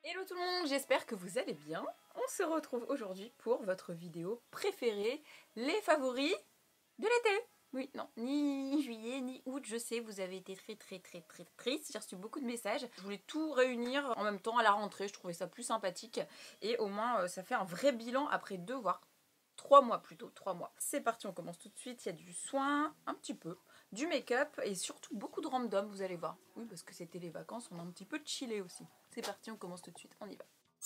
Hello tout le monde, j'espère que vous allez bien. On se retrouve aujourd'hui pour votre vidéo préférée, les favoris de l'été. Oui, non, ni juillet ni août, je sais, vous avez été très triste, j'ai reçu beaucoup de messages. Je voulais tout réunir en même temps à la rentrée, je trouvais ça plus sympathique. Et au moins ça fait un vrai bilan après 2 voire 3 mois plutôt, 3 mois. C'est parti, on commence tout de suite, il y a du soin, un petit peu, du make-up et surtout beaucoup de random, vous allez voir. Oui, parce que c'était les vacances, on a un petit peu chillé aussi. C'est parti, on commence tout de suite, on y va.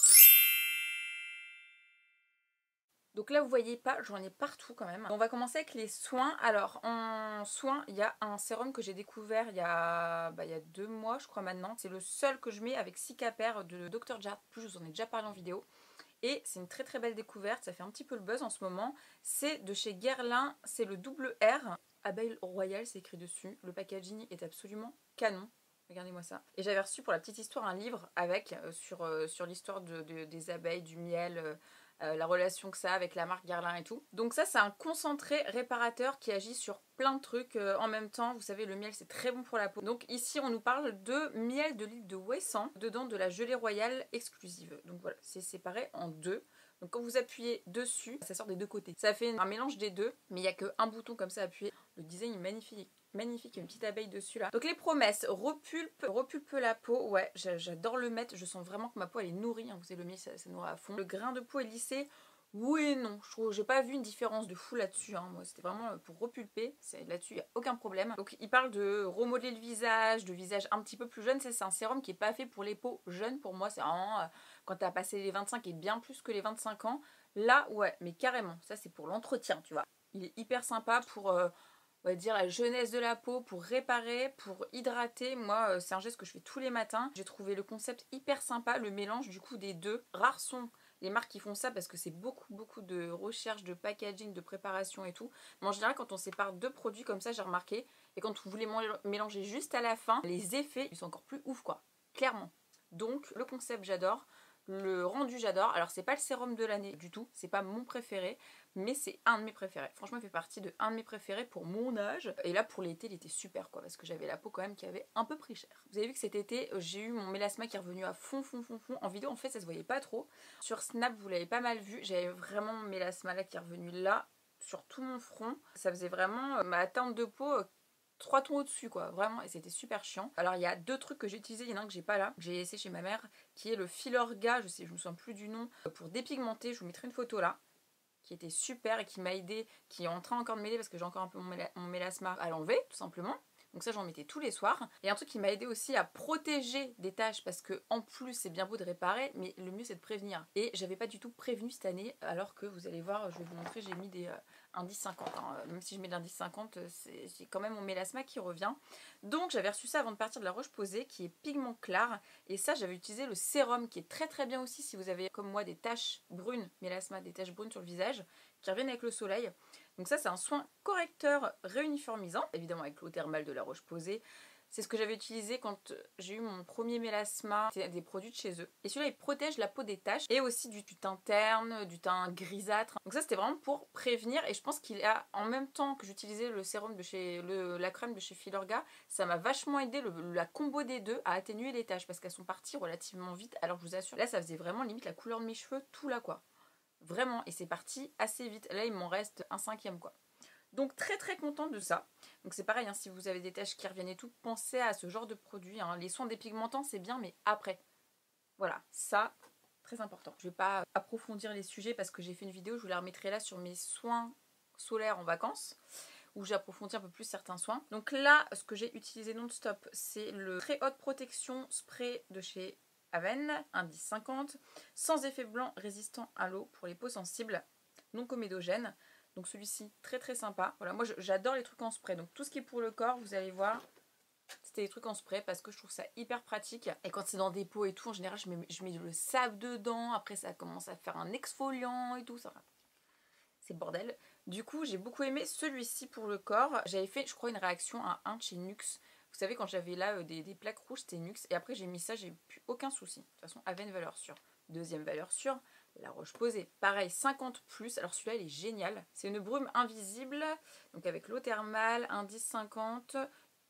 Donc là vous voyez pas, j'en ai partout quand même. On va commencer avec les soins. Alors en soins, il y a un sérum que j'ai découvert il y a 2 mois je crois maintenant. C'est le seul que je mets avec Cicapair de Dr. Jart+, je vous en ai déjà parlé en vidéo. Et c'est une très belle découverte, ça fait un petit peu le buzz en ce moment. C'est de chez Guerlain, c'est le double R. Abeille Royale, c'est écrit dessus. Le packaging est absolument canon. Regardez-moi ça. Et j'avais reçu pour la petite histoire un livre avec sur l'histoire des abeilles, du miel, la relation que ça a avec la marque Guerlain et tout. Donc ça c'est un concentré réparateur qui agit sur plein de trucs en même temps. Vous savez, le miel c'est très bon pour la peau. Donc ici on nous parle de miel de l'île de Ouessant, dedans de la gelée royale exclusive. Donc voilà, c'est séparé en deux. Donc quand vous appuyez dessus, ça sort des deux côtés. Ça fait un mélange des deux, mais il n'y a qu'un bouton comme ça appuyé. Le design est magnifique. Magnifique, il y a une petite abeille dessus là. Donc les promesses, repulpe la peau, ouais, j'adore le mettre, je sens vraiment que ma peau elle est nourrie, hein. Vous savez, le miel ça nourrit à fond. Le grain de peau est lissé, oui et non, je trouve, j'ai pas vu une différence de fou là-dessus, hein. Moi c'était vraiment pour repulper, là-dessus il n'y a aucun problème. Donc il parle de remodeler le visage, de visage un petit peu plus jeune, c'est un sérum qui est pas fait pour les peaux jeunes, pour moi c'est vraiment quand t'as passé les 25 et bien plus que les 25 ans, là ouais, mais carrément, ça c'est pour l'entretien, tu vois. Il est hyper sympa pour... on va dire la jeunesse de la peau, pour réparer, pour hydrater. Moi c'est un geste que je fais tous les matins. J'ai trouvé le concept hyper sympa, le mélange du coup des deux. Rares sont les marques qui font ça parce que c'est beaucoup de recherche, de packaging, de préparation et tout. Mais en général quand on sépare deux produits comme ça, j'ai remarqué, et quand vous les mélangez juste à la fin, les effets ils sont encore plus ouf quoi, clairement. Donc le concept j'adore. Le rendu j'adore. Alors c'est pas le sérum de l'année du tout, c'est pas mon préféré, mais c'est un de mes préférés. Franchement il fait partie de un de mes préférés pour mon âge. Et là pour l'été il était super quoi, parce que j'avais la peau quand même qui avait un peu pris cher. Vous avez vu que cet été j'ai eu mon mélasma qui est revenu à fond. En vidéo en fait ça se voyait pas trop. Sur Snap vous l'avez pas mal vu, j'avais vraiment mon mélasma là qui est revenu là, sur tout mon front. Ça faisait vraiment ma teinte de peau 3 tons au-dessus quoi, vraiment, et c'était super chiant. Alors il y a deux trucs que j'ai utilisés, il y en a un que j'ai pas là, que j'ai laissé chez ma mère, qui est le Filorga, je me souviens plus du nom, pour dépigmenter, je vous mettrai une photo là, qui était super et qui m'a aidé, qui est en train encore de m'aider parce que j'ai encore un peu mon mélasma à l'enlever, tout simplement. Donc ça j'en mettais tous les soirs. Et un truc qui m'a aidé aussi à protéger des taches, parce que en plus c'est bien beau de réparer, mais le mieux c'est de prévenir. Et j'avais pas du tout prévenu cette année, alors que vous allez voir, je vais vous montrer, j'ai mis des indices 50. Hein. Même si je mets de l'indice 50, c'est quand même mon mélasma qui revient. Donc j'avais reçu ça avant de partir de la Roche-Posay, qui est pigment clar. Et ça j'avais utilisé le sérum, qui est très bien aussi si vous avez comme moi des taches brunes, mélasma, des taches brunes sur le visage, qui reviennent avec le soleil. Donc ça c'est un soin correcteur réuniformisant, évidemment avec l'eau thermale de la Roche-Posay. C'est ce que j'avais utilisé quand j'ai eu mon premier mélasma, c'est des produits de chez eux. Et celui-là il protège la peau des taches et aussi du teint terne, du teint grisâtre. Donc ça c'était vraiment pour prévenir, et je pense qu'il a, en même temps que j'utilisais le sérum de chez, la crème de chez Filorga, ça m'a vachement aidé, la combo des deux, à atténuer les taches parce qu'elles sont parties relativement vite. Alors je vous assure, là ça faisait vraiment limite la couleur de mes cheveux, tout là quoi. Vraiment, et c'est parti assez vite. Là il m'en reste un cinquième quoi. Donc très contente de ça. Donc c'est pareil, hein, si vous avez des taches qui reviennent et tout, pensez à ce genre de produit. Hein. Les soins dépigmentants c'est bien, mais après. Voilà, ça, très important. Je vais pas approfondir les sujets parce que j'ai fait une vidéo, je vous la remettrai là sur mes soins solaires en vacances, où j'approfondis un peu plus certains soins. Donc là, ce que j'ai utilisé non-stop, c'est le très haute protection spray de chez Aven, indice 50, sans effet blanc, résistant à l'eau pour les peaux sensibles, non comédogène. Donc celui-ci très sympa. Voilà, moi j'adore les trucs en spray. Donc tout ce qui est pour le corps, vous allez voir, c'était des trucs en spray parce que je trouve ça hyper pratique. Et quand c'est dans des pots et tout, en général je mets le sable dedans. Après ça commence à faire un exfoliant et tout. Ça, c'est bordel. Du coup j'ai beaucoup aimé celui-ci pour le corps. J'avais fait je crois une réaction à un de chez Nux. Vous savez quand j'avais là des plaques rouges c'était Nux. Et après j'ai mis ça, j'ai plus aucun souci. De toute façon Aven valeur sûre. Deuxième valeur sûre, la Roche-Posay. Pareil 50+. Alors celui-là il est génial. C'est une brume invisible. Donc avec l'eau thermale, indice 50.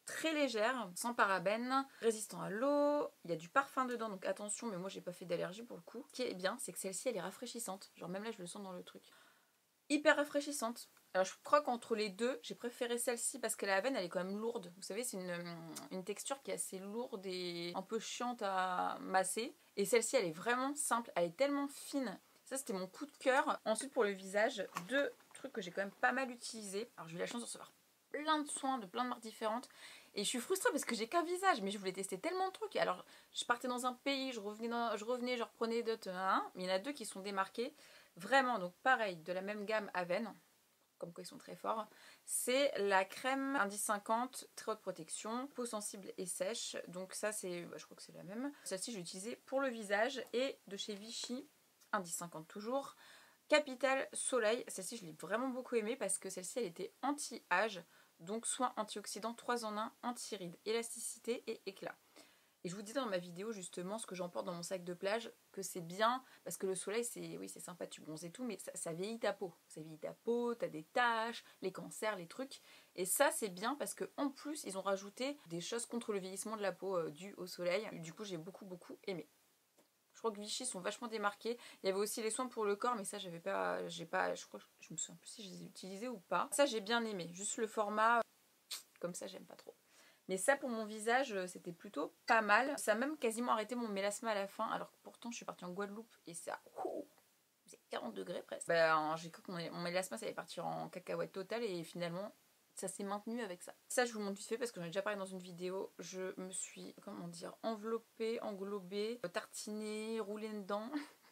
très légère, sans parabènes, résistant à l'eau, il y a du parfum dedans, donc attention, mais moi j'ai pas fait d'allergie pour le coup. Ce qui est bien, c'est que celle-ci elle est rafraîchissante, genre même là je le sens dans le truc. Hyper rafraîchissante. Alors je crois qu'entre les deux, j'ai préféré celle-ci parce que la Haven elle est quand même lourde. Vous savez, c'est une texture qui est assez lourde et un peu chiante à masser. Et celle-ci elle est vraiment simple, elle est tellement fine. Ça c'était mon coup de cœur. Ensuite pour le visage, deux trucs que j'ai quand même pas mal utilisés. Alors j'ai eu la chance de recevoir plein de soins de plein de marques différentes. Et je suis frustrée parce que j'ai qu'un visage, mais je voulais tester tellement de trucs. Alors je partais dans un pays, je revenais, je reprenais d'autres. Mais il y en a deux qui sont démarqués. Vraiment, donc pareil, de la même gamme Aven, comme quoi ils sont très forts. C'est la crème indice 50, très haute protection, peau sensible et sèche. Donc ça c'est, je crois que c'est la même. Celle-ci je l'ai utilisée pour le visage et de chez Vichy, indice 50 toujours. Capital Soleil, celle-ci je l'ai vraiment beaucoup aimée parce que celle-ci elle était anti-âge, donc soin antioxydant 3 en 1, anti-rides, élasticité et éclat. Et je vous disais dans ma vidéo justement ce que j'emporte dans mon sac de plage, que c'est bien, parce que le soleil c'est oui c'est sympa, tu bronzes et tout, mais ça vieillit ta peau. Ça vieillit ta peau, t'as des taches, les cancers, les trucs. Et ça c'est bien parce qu'en plus ils ont rajouté des choses contre le vieillissement de la peau dues au soleil. Du coup j'ai beaucoup aimé. Je crois que Vichy sont vachement démarqués. Il y avait aussi les soins pour le corps, mais ça j'ai pas, je crois que je me souviens plus si je les ai utilisés ou pas. Ça j'ai bien aimé, juste le format, comme ça j'aime pas trop. Mais ça pour mon visage c'était plutôt pas mal. Ça a même quasiment arrêté mon mélasma à la fin, alors que pourtant je suis partie en Guadeloupe et ça c'est 40 degrés presque. Ben, j'ai cru que mon mélasma ça allait partir en cacahuète totale et finalement ça s'est maintenu avec ça. Ça je vous montre vite fait parce que j'en ai déjà parlé dans une vidéo. Je me suis, comment dire, enveloppée, englobée, tartinée, roulée dedans.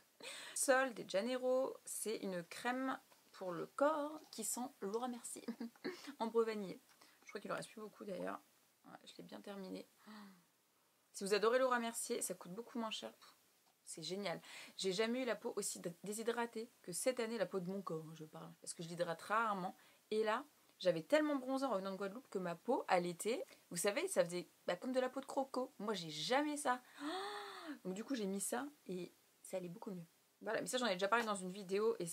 Sol de Janeiro, c'est une crème pour le corps qui sent Laura Mercier. Ambre vanillé. Je crois qu'il en reste plus beaucoup d'ailleurs. Ouais, je l'ai bien terminé. Si vous adorez Laura Mercier, ça coûte beaucoup moins cher. C'est génial. J'ai jamais eu la peau aussi déshydratée que cette année, la peau de mon corps, je parle. Parce que je l'hydrate rarement. Et là, j'avais tellement bronzé en revenant de Guadeloupe que ma peau, à l'été, vous savez, ça faisait comme de la peau de croco. Moi, j'ai jamais ça. Donc du coup, j'ai mis ça et ça allait beaucoup mieux. Voilà, mais ça, j'en ai déjà parlé dans une vidéo. Et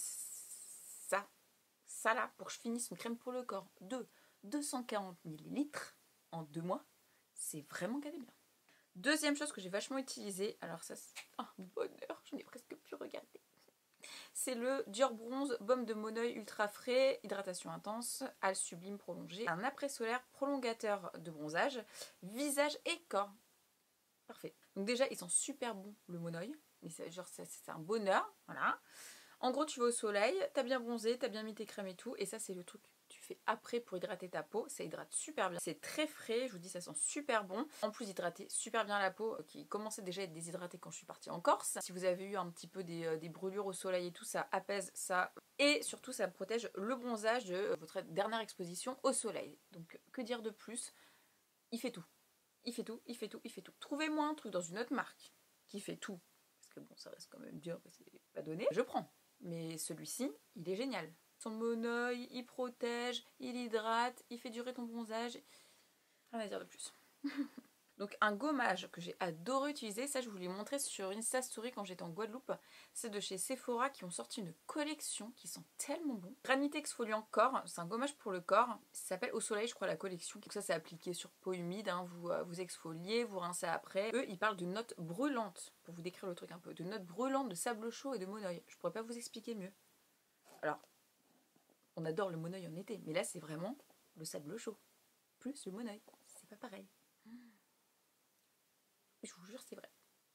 ça là, pour que je finisse une crème pour le corps de 240 millilitres en 2 mois, c'est vraiment calé bien. Deuxième chose que j'ai vachement utilisée, alors ça c'est un bonheur, je n'ai presque plus regardé. C'est le Dior Bronze Baume de Moneuil Ultra Frais, hydratation intense, hale sublime prolongée, un après-solaire prolongateur de bronzage, visage et corps. Parfait. Donc déjà, ils sont super bons, le Moneuil. Mais c'est un bonheur, voilà. En gros, tu vas au soleil, t'as bien bronzé, t'as bien mis tes crèmes et tout, et ça c'est le truc que tu fais après pour hydrater ta peau. Ça hydrate super bien. C'est très frais, je vous dis, ça sent super bon. En plus, hydrater super bien la peau, qui commençait déjà à être déshydratée quand je suis partie en Corse. Si vous avez eu un petit peu des brûlures au soleil et tout, ça apaise ça. Et surtout, ça protège le bronzage de votre dernière exposition au soleil. Donc, que dire de plus? Il fait tout. Il fait tout, il fait tout, il fait tout. Trouvez-moi un truc dans une autre marque qui fait tout. Parce que bon, ça reste quand même dur, c'est pas donné. Je prends. Mais celui-ci, il est génial. Son Moneuil, il protège, il hydrate, il fait durer ton bronzage. Rien à dire de plus. Donc un gommage que j'ai adoré utiliser, ça je vous l'ai montré sur Insta Story quand j'étais en Guadeloupe. C'est de chez Sephora qui ont sorti une collection qui sent tellement bon. Granité exfoliant corps, c'est un gommage pour le corps. Ça s'appelle Au Soleil, je crois, la collection. Donc ça c'est appliqué sur peau humide, hein. Vous exfoliez, vous rincez après. Eux, ils parlent de notes brûlantes, pour vous décrire le truc un peu, de notes brûlantes de sable chaud et de Moneuil. Je pourrais pas vous expliquer mieux. Alors, on adore le Moneuil en été, mais là c'est vraiment le sable chaud, plus le Moneuil. C'est pas pareil. Je vous jure, c'est vrai.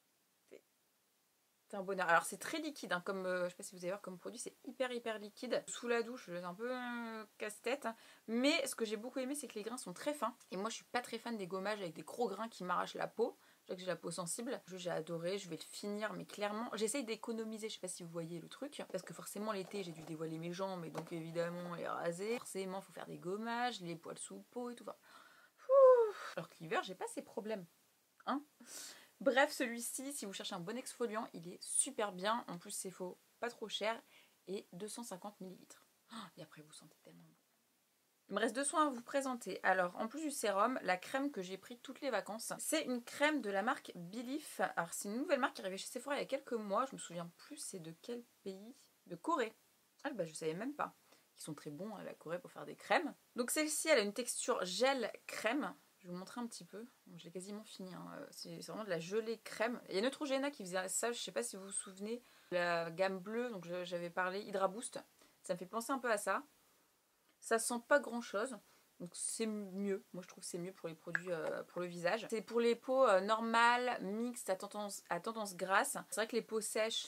C'est un bonheur. Alors c'est très liquide, hein, comme je sais pas si vous allez voir comme produit, c'est hyper liquide. Sous la douche, c'est un peu casse-tête. Hein. Mais ce que j'ai beaucoup aimé, c'est que les grains sont très fins. Et moi, je suis pas très fan des gommages avec des gros grains qui m'arrachent la peau. Je sais que j'ai la peau sensible. J'ai adoré, je vais le finir, mais clairement, j'essaye d'économiser. Je sais pas si vous voyez le truc. Parce que forcément, l'été, j'ai dû dévoiler mes jambes et donc évidemment les raser. Forcément, il faut faire des gommages, les poils sous peau et tout. Enfin, alors que l'hiver, j'ai pas ces problèmes. Hein. Bref, celui-ci, si vous cherchez un bon exfoliant, il est super bien. En plus, c'est faux, pas trop cher. Et 250 ml. Et après, vous sentez tellement bon. Il me reste 2 soins à vous présenter. Alors, en plus du sérum, la crème que j'ai pris toutes les vacances, c'est une crème de la marque Belief. Alors, c'est une nouvelle marque qui est arrivée chez Sephora il y a quelques mois. Je me souviens plus, c'est de quel pays? De Corée. Ah, bah, je savais même pas. Ils sont très bons à la Corée pour faire des crèmes. Donc, celle-ci, elle a une texture gel crème. Je vais vous montrer un petit peu. Bon, je l'ai quasiment fini. Hein. C'est vraiment de la gelée crème. Il y a Neutrogena qui faisait ça, je sais pas si vous vous souvenez. La gamme bleue, donc j'avais parlé, Hydra Boost. Ça me fait penser un peu à ça. Ça sent pas grand chose. Donc c'est mieux. Moi je trouve que c'est mieux pour les produits pour le visage. C'est pour les peaux normales, mixtes, à tendance grasse. C'est vrai que les peaux sèches,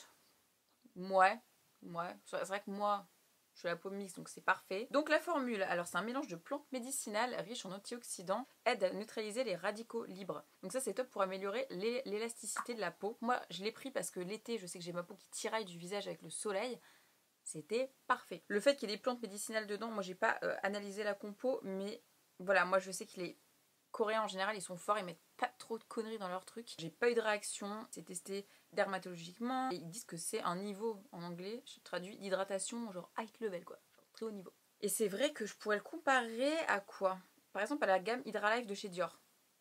ouais. C'est vrai que moi, je suis à la peau mixte, donc c'est parfait. Donc la formule, alors c'est un mélange de plantes médicinales riches en antioxydants, aide à neutraliser les radicaux libres. Donc ça c'est top pour améliorer l'élasticité de la peau. Moi je l'ai pris parce que l'été, je sais que j'ai ma peau qui tiraille du visage avec le soleil. C'était parfait. Le fait qu'il y ait des plantes médicinales dedans, moi j'ai pas analysé la compo, mais voilà, moi je sais que les Coréens en général ils sont forts, ils mettent pas trop de conneries dans leurs trucs. J'ai pas eu de réaction, c'est testé dermatologiquement et ils disent que c'est un niveau en anglais, je traduis d'hydratation genre high level quoi, genre très haut niveau. Et c'est vrai que je pourrais le comparer à quoi? Par exemple à la gamme Hydra Life de chez Dior.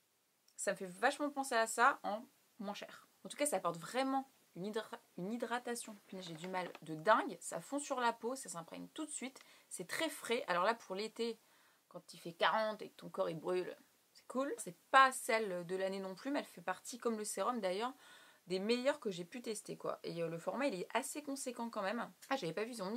Ça me fait vachement penser à ça en moins cher. En tout cas ça apporte vraiment une hydratation, j'ai du mal, de dingue, ça fond sur la peau, ça s'imprègne tout de suite, c'est très frais. Alors là pour l'été, quand il fait 40 et que ton corps il brûle, c'est cool. C'est pas celle de l'année non plus, mais elle fait partie, comme le sérum d'ailleurs, des meilleures que j'ai pu tester quoi. Et le format il est assez conséquent quand même. Ah j'avais pas vu, ils ont mis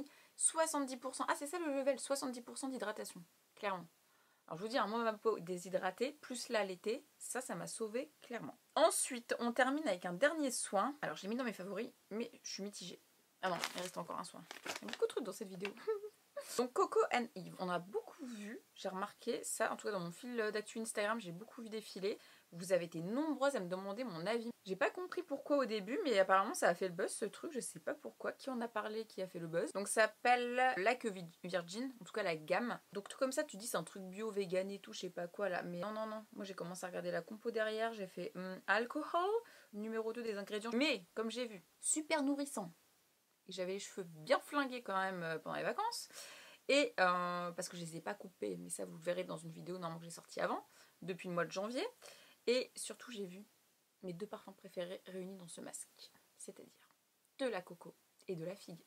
70%, ah c'est ça le level, 70% d'hydratation, clairement. Alors je vous dis, moi ma peau déshydratée, plus là l'été, ça m'a sauvé clairement. Ensuite, on termine avec un dernier soin. Alors je l'ai mis dans mes favoris, mais je suis mitigée. Ah non, il reste encore un soin. Il y a beaucoup de trucs dans cette vidéo. Donc Coco and Eve, on a beaucoup vu, j'ai remarqué ça, en tout cas dans mon fil d'actu Instagram, j'ai beaucoup vu défiler. Vous avez été nombreuses à me demander mon avis. J'ai pas compris pourquoi au début, mais apparemment ça a fait le buzz ce truc, je sais pas pourquoi, qui en a parlé, qui a fait le buzz. Donc ça s'appelle Lac Virgin, en tout cas la gamme. Donc tout comme ça tu dis c'est un truc bio, vegan et tout, je sais pas quoi là, mais non, moi j'ai commencé à regarder la compo derrière, j'ai fait alcool, numéro 2 des ingrédients. Mais comme j'ai vu, super nourrissant. Et j'avais les cheveux bien flingués quand même pendant les vacances. Et parce que je les ai pas coupés, mais ça vous le verrez dans une vidéo normalement que j'ai sortie avant, depuis le mois de janvier. Et surtout j'ai vu mes deux parfums préférés réunis dans ce masque, c'est-à-dire de la coco et de la figue.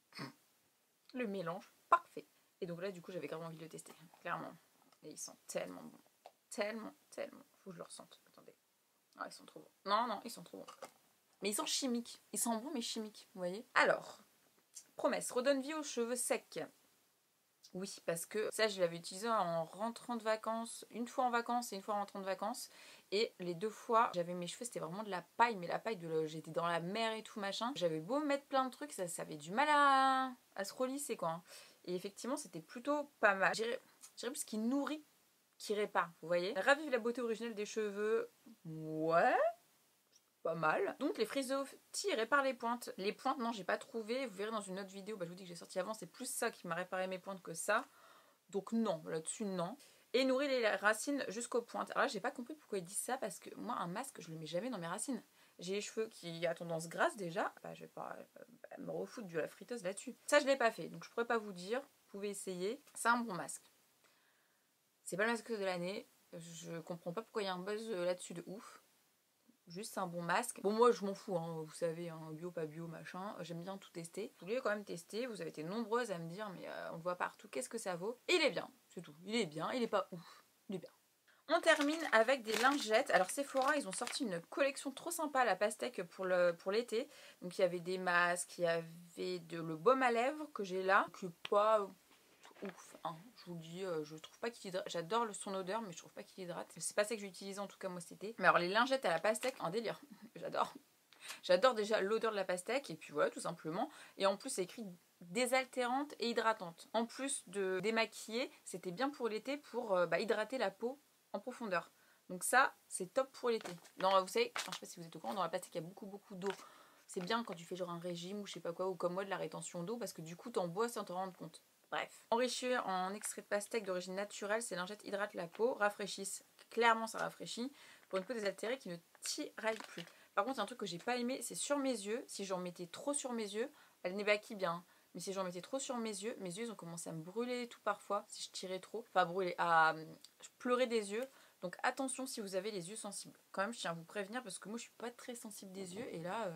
Le mélange parfait. Et donc là du coup j'avais grave envie de le tester, clairement. Et ils sont tellement bons. Tellement. Faut que je le ressente. Attendez. Ah ils sont trop bons. Non, ils sont trop bons. Mais ils sont chimiques. Ils sont bons mais chimiques, vous voyez. Alors, promesse, redonne vie aux cheveux secs. Oui, parce que ça, je l'avais utilisé en rentrant de vacances, une fois en vacances et une fois en rentrant de vacances. Et les deux fois, j'avais mes cheveux, c'était vraiment de la paille, mais la paille, j'étais dans la mer et tout machin. J'avais beau mettre plein de trucs, ça avait du mal à se relisser quoi. Et effectivement, c'était plutôt pas mal. Je dirais plus qu'il nourrit, qu'il répare, vous voyez. Ravive la beauté originelle des cheveux, ouais. Pas mal. Donc les frisottis réparent les pointes. Les pointes, non, j'ai pas trouvé. Vous verrez dans une autre vidéo, je vous dis que j'ai sorti avant, c'est plus ça qui m'a réparé mes pointes que ça. Donc non, là-dessus non. Et nourrit les racines jusqu'aux pointes. Alors là, j'ai pas compris pourquoi ils disent ça, parce que moi, un masque, je le mets jamais dans mes racines. J'ai les cheveux qui a tendance grasse déjà. Je vais pas me refoutre de la friteuse là-dessus. Ça, je l'ai pas fait, donc je pourrais pas vous dire. Vous pouvez essayer. C'est un bon masque. C'est pas le masque de l'année. Je comprends pas pourquoi il y a un buzz là-dessus de ouf. Juste un bon masque. Bon moi je m'en fous, hein, vous savez, hein, bio, pas bio, machin. J'aime bien tout tester. Vous voulez quand même tester, vous avez été nombreuses à me dire mais on le voit partout, qu'est-ce que ça vaut? Et il est bien, c'est tout. Il est bien, il est pas ouf, il est bien. On termine avec des lingettes. Alors Sephora, ils ont sorti une collection trop sympa à la pastèque pour l'été. Donc il y avait des masques, il y avait le baume à lèvres que j'ai là, qui est pas ouf, hein. Je vous le dis, je trouve pas qu'il hydrate. J'adore son odeur, mais je trouve pas qu'il hydrate. C'est pas ça que j'ai utilisé en tout cas moi cet été. Mais alors les lingettes à la pastèque, un délire. J'adore déjà l'odeur de la pastèque et puis voilà tout simplement. Et en plus c'est écrit désaltérante et hydratante. En plus de démaquiller, c'était bien pour l'été pour hydrater la peau en profondeur. Donc ça c'est top pour l'été. Vous savez, je sais pas si vous êtes au courant, dans la pastèque il y a beaucoup d'eau. C'est bien quand tu fais genre un régime ou je sais pas quoi, ou comme moi de la rétention d'eau, parce que du coup t'en bois sans te rendre compte. Bref. Enrichi en extrait de pastèque d'origine naturelle, ces lingettes hydratent la peau, rafraîchissent. Clairement ça rafraîchit. Pour une peau désaltérée qui ne tiraille plus. Par contre, il y a un truc que j'ai pas aimé, c'est sur mes yeux. Si j'en mettais trop sur mes yeux, elle n'évacuait bien. Mais si j'en mettais trop sur mes yeux ils ont commencé à me brûler et tout parfois. Si je tirais trop, enfin brûler, je pleurais des yeux. Donc attention si vous avez les yeux sensibles. Quand même, je tiens à vous prévenir parce que moi je suis pas très sensible des yeux et là,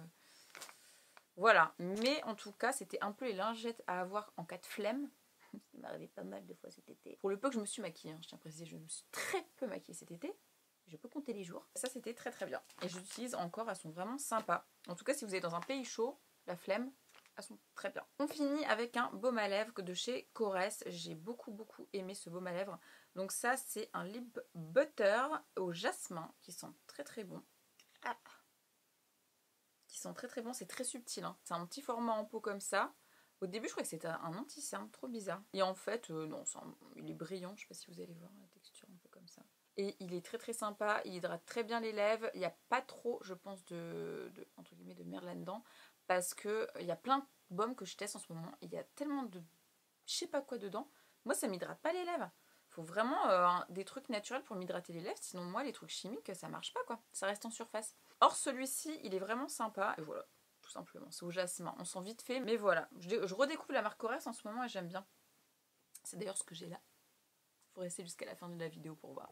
voilà. Mais en tout cas, c'était un peu les lingettes à avoir en cas de flemme. Ça m'est arrivé pas mal de fois cet été. Pour le peu que je me suis maquillée, hein, je tiens à préciser, je me suis très peu maquillée cet été. Je peux compter les jours. Ça, c'était très très bien. Et j'utilise encore, elles sont vraiment sympas. En tout cas, si vous êtes dans un pays chaud, la flemme, elles sont très bien. On finit avec un baume à lèvres de chez Korres. J'ai beaucoup aimé ce baume à lèvres. Donc ça, c'est un lip butter au jasmin qui sent très très bon. Ah. Qui sent très très bon, c'est très subtil. Hein. C'est un petit format en pot comme ça. Au début, je croyais que c'était un anti-cerne, trop bizarre. Et en fait, non, il est brillant. Je sais pas si vous allez voir la texture un peu comme ça. Et il est très très sympa, il hydrate très bien les lèvres. Il n'y a pas trop, je pense, entre guillemets, de merde là-dedans. Parce que il y a plein de baumes que je teste en ce moment. Il y a tellement de je sais pas quoi dedans. Moi, ça m'hydrate pas les lèvres. Faut vraiment des trucs naturels pour m'hydrater les lèvres. Sinon, moi, les trucs chimiques, ça marche pas, quoi. Ça reste en surface. Or, celui-ci, il est vraiment sympa. Et voilà, tout simplement. C'est au jasmin. On sent vite fait. Mais voilà, je redécouvre la marque Korres en ce moment et j'aime bien. C'est d'ailleurs ce que j'ai là. Faut rester jusqu'à la fin de la vidéo pour voir.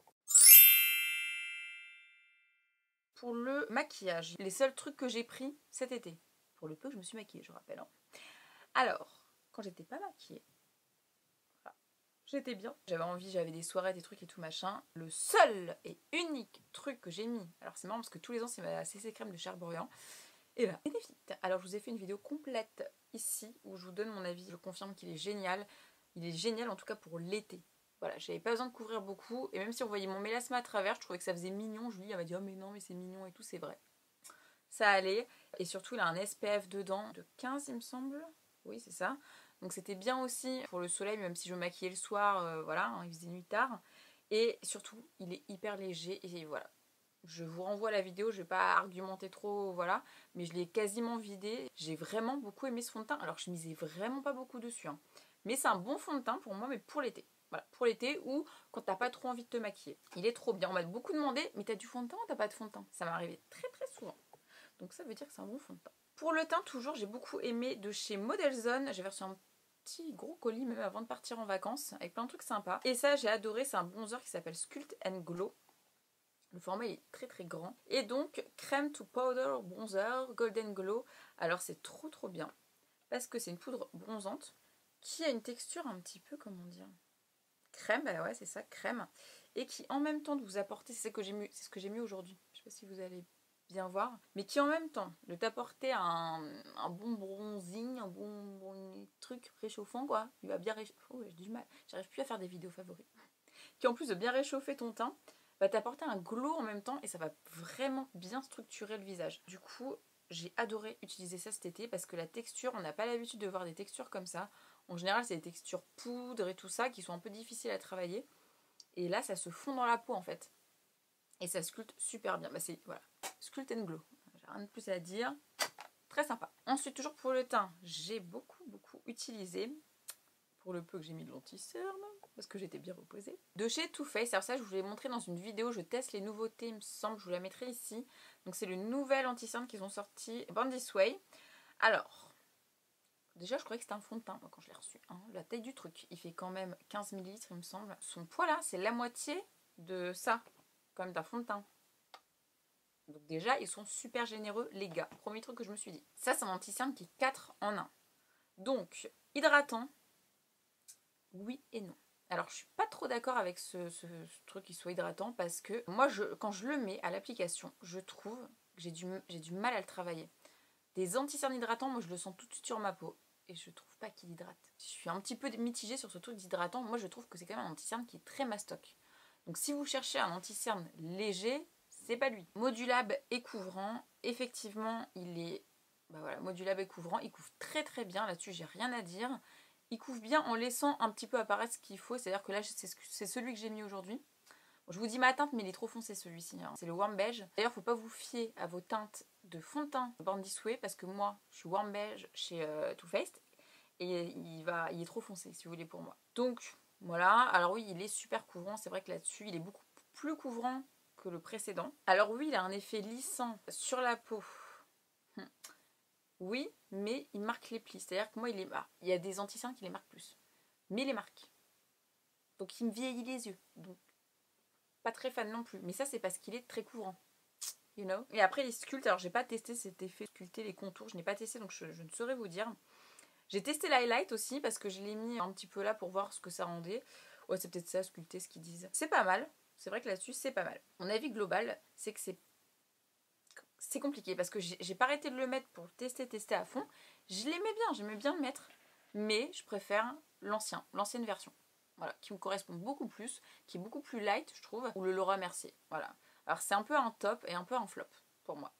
Pour le maquillage, les seuls trucs que j'ai pris cet été, pour le peu que je me suis maquillée, je rappelle. Hein. Alors, quand j'étais pas maquillée, voilà, j'étais bien. J'avais envie, j'avais des soirées, des trucs et tout machin. Le seul et unique truc que j'ai mis, alors c'est marrant parce que tous les ans c'est ma CC crème de Charborian, et là, Benefit. Alors je vous ai fait une vidéo complète ici où je vous donne mon avis. Je confirme qu'il est génial. Il est génial en tout cas pour l'été. Voilà, j'avais pas besoin de couvrir beaucoup. Et même si on voyait mon mélasma à travers, je trouvais que ça faisait mignon. Julie elle m'a dit oh mais non mais c'est mignon et tout, c'est vrai. Ça allait. Et surtout il a un SPF dedans de 15 il me semble. Oui c'est ça. Donc c'était bien aussi pour le soleil, même si je me maquillais le soir, voilà, hein, il faisait nuit tard. Et surtout il est hyper léger et voilà. Je vous renvoie à la vidéo, je vais pas argumenter trop, voilà, mais je l'ai quasiment vidé. J'ai vraiment beaucoup aimé ce fond de teint, alors je misais vraiment pas beaucoup dessus, hein. Mais c'est un bon fond de teint pour moi, mais pour l'été. Voilà, pour l'été ou quand t'as pas trop envie de te maquiller. Il est trop bien, on m'a beaucoup demandé, mais t'as du fond de teint ou t'as pas de fond de teint? Ça m'est arrivé très très souvent. Donc ça veut dire que c'est un bon fond de teint. Pour le teint, toujours, j'ai beaucoup aimé de chez Model Zone. J'ai reçu un petit gros colis même avant de partir en vacances, avec plein de trucs sympas. Et ça, j'ai adoré, c'est un bronzer qui s'appelle Sculpt and Glow. Le format est très très grand. Et donc, crème to powder bronzer Golden Glow. Alors c'est trop trop bien. Parce que c'est une poudre bronzante qui a une texture un petit peu, comment dire, crème, bah ouais c'est ça, crème. Et qui en même temps de vous apporter, c'est ce que j'ai mis aujourd'hui. Je sais pas si vous allez bien voir. Mais qui en même temps de t'apporter un bon bronzing, un bon truc réchauffant quoi. Il va bien réchauffer. Oh, j'ai du mal. J'arrive plus à faire des vidéos favoris. Qui en plus de bien réchauffer ton teint, va t'apporter un glow en même temps et ça va vraiment bien structurer le visage. Du coup, j'ai adoré utiliser ça cet été parce que la texture, on n'a pas l'habitude de voir des textures comme ça. En général, c'est des textures poudre et tout ça qui sont un peu difficiles à travailler. Et là, ça se fond dans la peau en fait. Et ça sculpte super bien. Bah c'est, voilà, Sculpt and Glow. J'ai rien de plus à dire. Très sympa. Ensuite, toujours pour le teint, j'ai beaucoup utilisé, pour le peu que j'ai mis de l'anti-cerne, parce que j'étais bien reposée, de chez Too Faced. Alors ça, je vous l'ai montré dans une vidéo, je teste les nouveautés, il me semble, je vous la mettrai ici. Donc c'est le nouvel anti-cerne qu'ils ont sorti, Born This Way. Alors, déjà je croyais que c'était un fond de teint quand je l'ai reçu. Hein. La taille du truc, il fait quand même 15 ml il me semble. Son poids là, c'est la moitié de ça, quand même d'un fond de teint. Donc déjà, ils sont super généreux, les gars. Premier truc que je me suis dit. Ça, c'est un anti-cerne qui est 4 en 1. Donc, hydratant, oui et non. Alors, je suis pas trop d'accord avec ce truc qui soit hydratant parce que moi, quand je le mets à l'application, je trouve que j'ai du mal à le travailler. Des anti-cernes hydratants, moi, je le sens tout de suite sur ma peau et je trouve pas qu'il hydrate. Je suis un petit peu mitigée sur ce truc d'hydratant. Moi, je trouve que c'est quand même un anti-cerne qui est très mastoc. Donc, si vous cherchez un anti-cerne léger, c'est pas lui. Modulable et couvrant, effectivement, il est modulable et couvrant. Il couvre très très bien. Là-dessus, j'ai rien à dire. Il couvre bien en laissant un petit peu apparaître ce qu'il faut. C'est-à-dire que là, c'est celui que j'ai mis aujourd'hui. Bon, je vous dis ma teinte, mais il est trop foncé celui-ci. Hein. C'est le warm beige. D'ailleurs, faut pas vous fier à vos teintes de fond de teint Born This Way parce que moi, je suis warm beige chez Too Faced et il est trop foncé, si vous voulez, pour moi. Donc, voilà. Alors oui, il est super couvrant. C'est vrai que là-dessus, il est beaucoup plus couvrant que le précédent. Alors oui, il a un effet lissant sur la peau. Oui, mais il marque les plis. C'est-à-dire que moi, il y a des anti-cernes qui les marquent plus. Mais il les marque. Donc il me vieillit les yeux. Donc pas très fan non plus. Mais ça, c'est parce qu'il est très couvrant. You know. Et après, les sculptes. Alors, j'ai pas testé cet effet sculpter les contours. Je n'ai pas testé, donc je ne saurais vous dire. J'ai testé l'highlight aussi parce que je l'ai mis un petit peu là pour voir ce que ça rendait. Ouais, c'est peut-être ça, sculpter, ce qu'ils disent. C'est pas mal. C'est vrai que là-dessus, c'est pas mal. Mon avis global, c'est que c'est compliqué parce que j'ai pas arrêté de le mettre pour tester à fond. Je l'aimais bien, j'aimais bien le mettre, mais je préfère l'ancienne version. Voilà, qui me correspond beaucoup plus, qui est beaucoup plus light, je trouve, ou le Laura Mercier. Voilà. Alors c'est un peu un top et un peu un flop pour moi.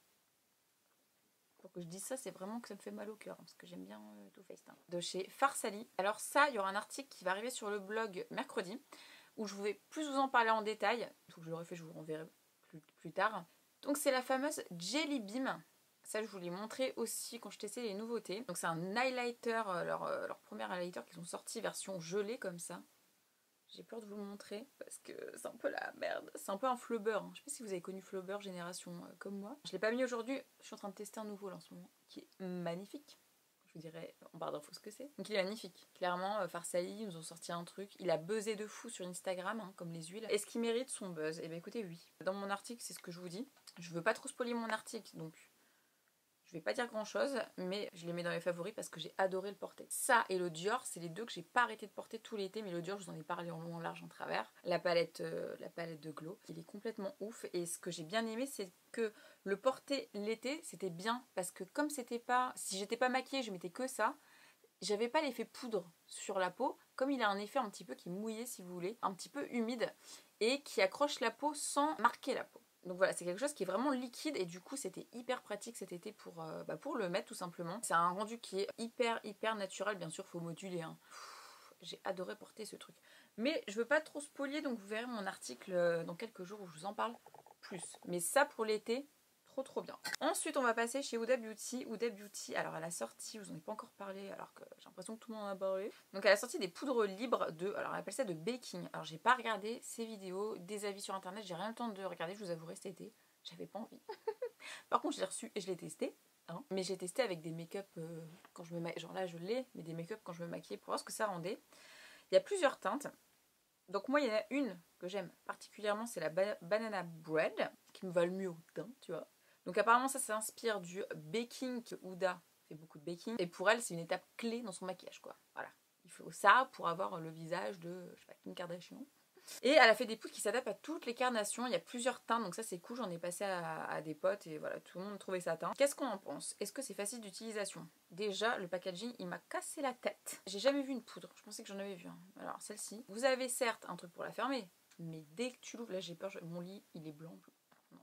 Pour que je dise ça, c'est vraiment que ça me fait mal au cœur, parce que j'aime bien Too Faced. De chez Farsali. Alors ça, il y aura un article qui va arriver sur le blog mercredi, où je vais plus vous en parler en détail. Tout que je l'aurai fait, je vous renverrai plus tard. Donc c'est la fameuse Jelly Beam. Ça, je vous l'ai montré aussi quand je testais les nouveautés. Donc c'est un highlighter, leur premier highlighter qu'ils ont sorti version gelée comme ça. J'ai peur de vous le montrer parce que c'est un peu la merde. C'est un peu un Flubber. Je sais pas si vous avez connu Flubber génération comme moi. Je l'ai pas mis aujourd'hui. Je suis en train de tester un nouveau là en ce moment qui est magnifique. Je vous dirai en barre d'infos ce que c'est. Donc il est magnifique. Clairement, Farsali, ils nous ont sorti un truc. Il a buzzé de fou sur Instagram, hein, comme les huiles. Est-ce qu'il mérite son buzz? Eh bien écoutez, oui. Dans mon article, c'est ce que je vous dis. Je veux pas trop spoiler mon article, donc je vais pas dire grand chose, mais je les mets dans mes favoris parce que j'ai adoré le porter. Ça et le Dior, c'est les deux que j'ai pas arrêté de porter tout l'été, mais le Dior, je vous en ai parlé en long, en large, en travers. La palette de Glow, il est complètement ouf. Et ce que j'ai bien aimé, c'est que le porter l'été, c'était bien parce que comme c'était pas, si j'étais pas maquillée, je mettais que ça. J'avais pas l'effet poudre sur la peau, comme il a un effet un petit peu qui mouillait si vous voulez, un petit peu humide et qui accroche la peau sans marquer la peau. Donc voilà, c'est quelque chose qui est vraiment liquide et du coup c'était hyper pratique cet été pour le mettre tout simplement. C'est un rendu qui est hyper naturel, bien sûr faut moduler. Hein. J'ai adoré porter ce truc. Mais je veux pas trop spoiler, donc vous verrez mon article dans quelques jours où je vous en parle plus. Mais ça pour l'été, trop bien. Ensuite on va passer chez Huda Beauty. Huda Beauty, alors elle a sorti, je vous en ai pas encore parlé alors que j'ai l'impression que tout le monde en a parlé. Donc elle a sorti des poudres libres alors elle appelle ça de baking. Alors j'ai pas regardé ses vidéos, des avis sur internet, j'ai rien eu le temps de regarder, je vous avouerai cet été, j'avais pas envie. Par contre je l'ai reçu et je l'ai testé. Hein. Mais j'ai testé avec des make-up quand je me maquille, genre là je l'ai, mais des make-up quand je me maquillais pour voir ce que ça rendait. Il y a plusieurs teintes. Donc moi il y en a une que j'aime particulièrement, c'est la Banana Bread, qui me va le mieux au teint, tu vois. Donc apparemment ça s'inspire du baking, que Huda fait beaucoup de baking. Et pour elle c'est une étape clé dans son maquillage quoi. Voilà. Il faut ça pour avoir le visage de, je sais pas, Kim Kardashian. Et elle a fait des poudres qui s'adaptent à toutes les carnations. Il y a plusieurs teintes, donc ça c'est cool. J'en ai passé à des potes et voilà, tout le monde trouvait sa teinte. Qu'est-ce qu'on en pense? Est-ce que c'est facile d'utilisation? Déjà, le packaging, il m'a cassé la tête. J'ai jamais vu une poudre. Je pensais que j'en avais vu. Hein. Alors celle-ci, vous avez certes un truc pour la fermer, mais dès que tu l'ouvres, là j'ai peur, mon lit il est blanc. Non.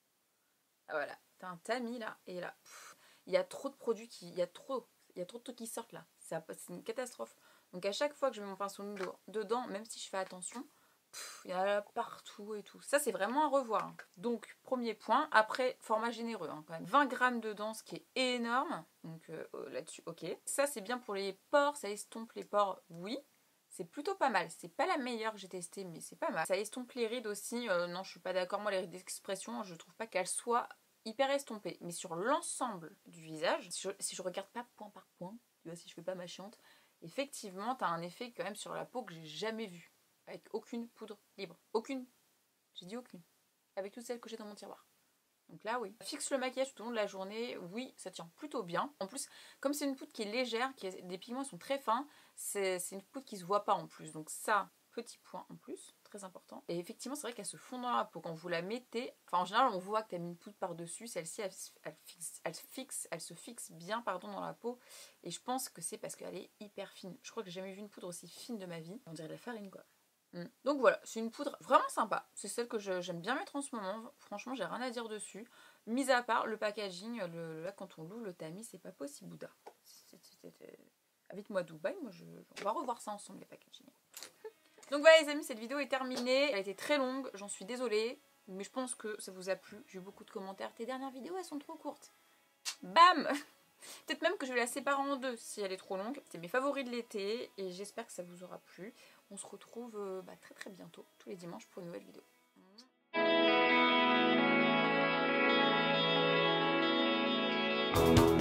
Ah, voilà, t'as un tamis là, et là, il y a trop de produits il y a trop de trucs qui sortent là. C'est une catastrophe. Donc à chaque fois que je mets mon pinceau dedans, même si je fais attention, il y en a là partout et tout. Ça c'est vraiment à revoir. Donc premier point. Après format généreux hein, quand même. 20 grammes dedans, ce qui est énorme. Donc là-dessus, ok. Ça c'est bien pour les pores, ça estompe les pores, oui. C'est plutôt pas mal. C'est pas la meilleure que j'ai testée, mais c'est pas mal. Ça estompe les rides aussi. Non, je suis pas d'accord. Moi, les rides d'expression, je trouve pas qu'elles soient hyper estompées. Mais sur l'ensemble du visage, si je regarde pas point par point, tu vois, si je fais pas ma chiante, effectivement, t'as un effet quand même sur la peau que j'ai jamais vu. Avec aucune poudre libre. Aucune. J'ai dit aucune. Avec toutes celles que j'ai dans mon tiroir. Donc là, oui. Fixe le maquillage tout au long de la journée. Oui, ça tient plutôt bien. En plus, comme c'est une poudre qui est légère, les pigments sont très fins, c'est une poudre qui se voit pas en plus. Donc ça, petit point en plus, très important. Et effectivement, c'est vrai qu'elle se fond dans la peau. Quand vous la mettez, enfin en général, on voit que tu as mis une poudre par-dessus. Celle-ci, elle se fixe bien dans la peau. Et je pense que c'est parce qu'elle est hyper fine. Je crois que j'ai jamais vu une poudre aussi fine de ma vie. On dirait de la farine, quoi. Donc voilà, c'est une poudre vraiment sympa. C'est celle que j'aime bien mettre en ce moment. Franchement, j'ai rien à dire dessus. Mis à part le packaging, là quand on l'ouvre le tamis, c'est pas possible, Bouddha. Avec moi Dubaï, on va revoir ça ensemble, les packaging. Donc voilà les amis, cette vidéo est terminée. Elle a été très longue, j'en suis désolée. Mais je pense que ça vous a plu. J'ai eu beaucoup de commentaires. Tes dernières vidéos, elles sont trop courtes. Bam! Peut-être même que je vais la séparer en deux si elle est trop longue. C'est mes favoris de l'été et j'espère que ça vous aura plu. On se retrouve très bientôt, tous les dimanches pour une nouvelle vidéo.